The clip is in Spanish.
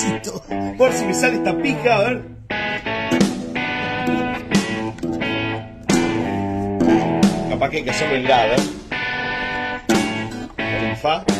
necesito. Por si me sale esta pija, a ver. Capaz que hay que hacerlo en la, a ver. En el fa.